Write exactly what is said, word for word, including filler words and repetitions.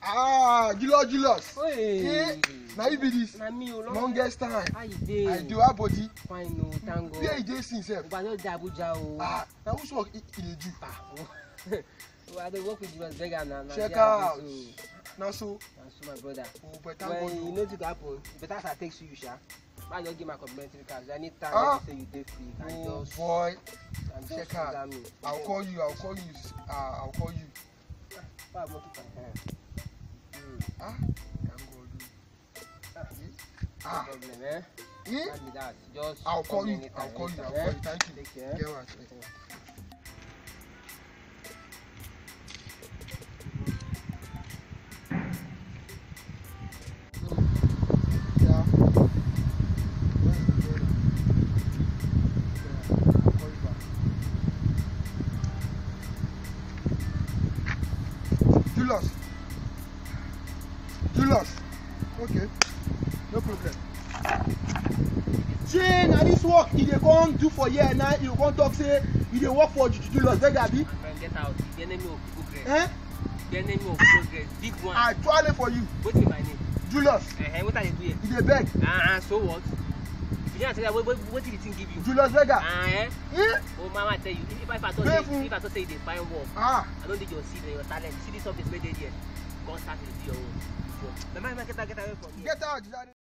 Ah, Julius, Julius. Hey. Eh, now you be this. Na me o. Longest time. How you dey? I do our body. Fine o, thank God. Where you dey since sef? But I no dey Abuja o. Ah, now which work he dey do? Well, I dey work with Julius Berger na. Check out. Now so. Na so my brother. Oh, better When God. you know it happen, better as I text you, sha. I just give my complimentary cards. Anytime Ah. you say you dey free, you can Oh just boy. and Check just out. order me. I'll call you. I'll call you. Uh, I'll call you. Why I want to confirm? Ah, thank God. Ah. Ah. No problem, eh? Eh? Not be that. Just I'll call me you. anytime, I'll call you. I'll anytime, call eh? you. Thank you. Take care. Get what? Yeah. Julius. Julius. Okay. No problem. Shey na this work you dey come do for here now you come talk say you dey work for Julius Berger abi? My friend, get out. The enemy of progress. Eh? The enemy of progress. Big one. I twale for you. What's in my name? Julius. Uh-huh. What are you doing? You dey beg. Ah, uh, so what? If you don't say that, what, what, what did the thing give you? Julius Berger. Ah, eh? Eh? Oh, mama, tell you. If, if I don't say, Careful. if I don't say you dey find work, Ah. I don't think your seed and your talent. See this office where they there. Go start to do your own. So, my man, get out, get away from here. Get out.